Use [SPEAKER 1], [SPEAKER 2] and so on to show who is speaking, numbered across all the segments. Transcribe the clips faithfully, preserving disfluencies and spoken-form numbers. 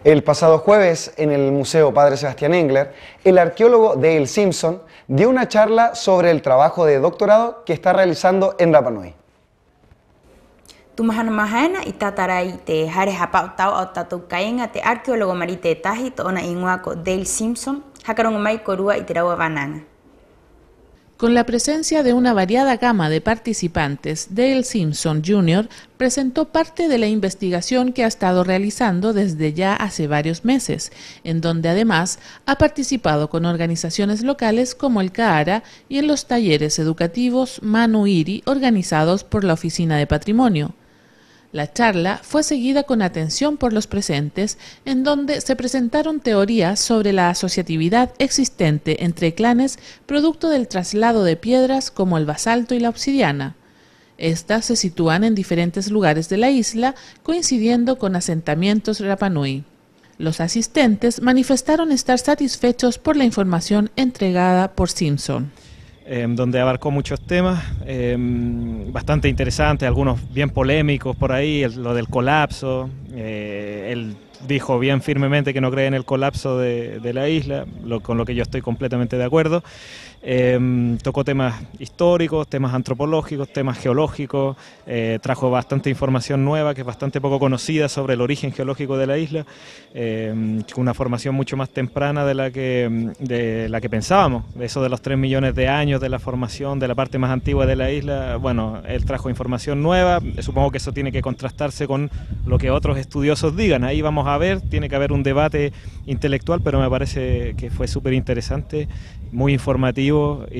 [SPEAKER 1] El pasado jueves, en el Museo Padre Sebastián Engler, el arqueólogo Dale Simpson dio una charla sobre el trabajo de doctorado que está realizando en Rapa Nui.
[SPEAKER 2] Tumahan mahana itatarai te hare hapautau au tatu kainga te arqueólogo marite tahi to ona inguaco Dale Simpson hakaron mai korua iterawa bananga.
[SPEAKER 3] Con la presencia de una variada gama de participantes, Dale Simpson junior presentó parte de la investigación que ha estado realizando desde ya hace varios meses, en donde además ha participado con organizaciones locales como el CAARA y en los talleres educativos Manu Iri organizados por la Oficina de Patrimonio. La charla fue seguida con atención por los presentes, en donde se presentaron teorías sobre la asociatividad existente entre clanes producto del traslado de piedras como el basalto y la obsidiana. Estas se sitúan en diferentes lugares de la isla, coincidiendo con asentamientos Rapa Nui. Los asistentes manifestaron estar satisfechos por la información entregada por Simpson.
[SPEAKER 4] Eh, donde abarcó muchos temas eh, bastante interesantes, algunos bien polémicos por ahí, el, lo del colapso. Eh, él dijo bien firmemente que no cree en el colapso de, de la isla, lo, con lo que yo estoy completamente de acuerdo. Eh, tocó temas históricos, temas antropológicos, temas geológicos, eh, trajo bastante información nueva que es bastante poco conocida sobre el origen geológico de la isla, eh, una formación mucho más temprana de la que, de la que pensábamos, eso de los tres millones de años de la formación de la parte más antigua de la isla. Bueno, él trajo información nueva, supongo que eso tiene que contrastarse con lo que otros estudiosos digan, ahí vamos a ver, tiene que haber un debate intelectual, pero me parece que fue súper interesante, muy informativo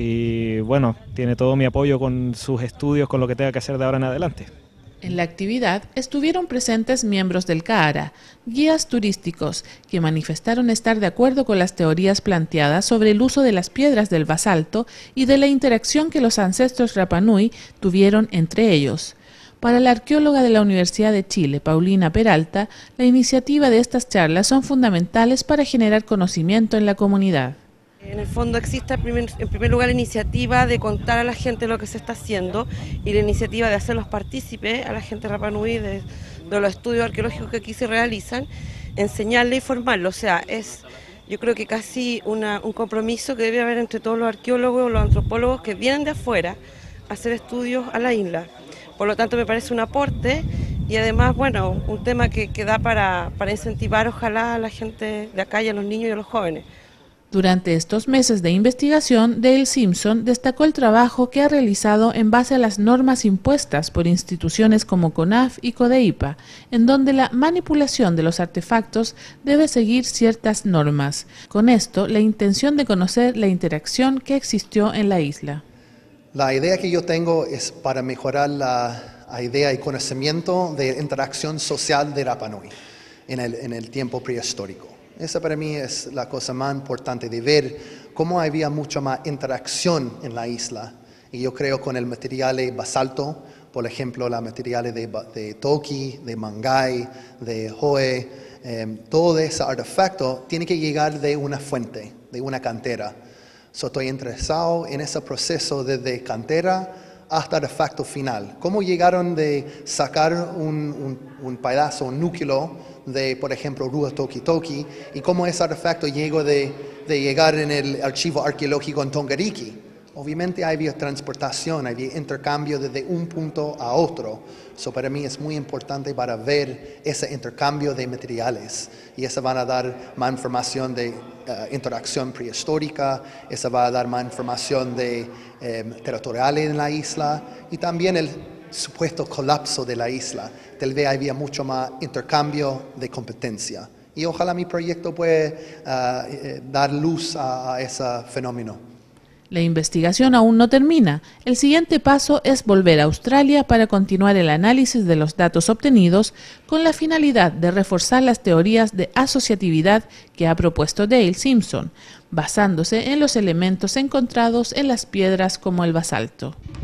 [SPEAKER 4] y bueno, tiene todo mi apoyo con sus estudios, con lo que tenga que hacer de ahora en adelante.
[SPEAKER 3] En la actividad estuvieron presentes miembros del CAARA, guías turísticos, que manifestaron estar de acuerdo con las teorías planteadas sobre el uso de las piedras del basalto y de la interacción que los ancestros Rapa Nui tuvieron entre ellos. Para la arqueóloga de la Universidad de Chile, Paulina Peralta, la iniciativa de estas charlas son fundamentales para generar conocimiento en la comunidad.
[SPEAKER 5] En el fondo existe en primer, en primer lugar la iniciativa de contar a la gente lo que se está haciendo y la iniciativa de hacerlos partícipes a la gente de Rapa Nui de, de los estudios arqueológicos que aquí se realizan, enseñarle y formarlo. O sea, es yo creo que casi una, un compromiso que debe haber entre todos los arqueólogos, los antropólogos que vienen de afuera a hacer estudios a la isla. Por lo tanto me parece un aporte y además, bueno, un tema que, que da para, para incentivar ojalá a la gente de acá y a los niños y a los jóvenes.
[SPEAKER 3] Durante estos meses de investigación, Dale Simpson destacó el trabajo que ha realizado en base a las normas impuestas por instituciones como CONAF y CODEIPA, en donde la manipulación de los artefactos debe seguir ciertas normas. Con esto, la intención de conocer la interacción que existió en la isla.
[SPEAKER 6] La idea que yo tengo es para mejorar la, la idea y conocimiento de interacción social de Rapa Nui en el, en el tiempo prehistórico. Esa para mí es la cosa más importante, de ver cómo había mucha más interacción en la isla. Y yo creo con el material de basalto, por ejemplo, los materiales de, de Toki, de Mangai, de Hoe, eh, todo ese artefacto tiene que llegar de una fuente, de una cantera. So, estoy interesado en ese proceso desde cantera hasta artefacto final. ¿Cómo llegaron de sacar un, un, un pedazo, un núcleo de, por ejemplo, Rua Toki Toki, y cómo ese artefacto llegó de, de llegar en el archivo arqueológico en Tongariki? Obviamente había transportación, había intercambio desde un punto a otro. So, para mí es muy importante para ver ese intercambio de materiales. Y eso va a dar más información de uh, interacción prehistórica, eso va a dar más información de um, territorial en la isla y también el supuesto colapso de la isla. Tal vez había mucho más intercambio de competencia. Y ojalá mi proyecto pueda uh, eh, dar luz a, a ese fenómeno.
[SPEAKER 3] La investigación aún no termina. El siguiente paso es volver a Australia para continuar el análisis de los datos obtenidos con la finalidad de reforzar las teorías de asociatividad que ha propuesto Dale Simpson, basándose en los elementos encontrados en las piedras como el basalto.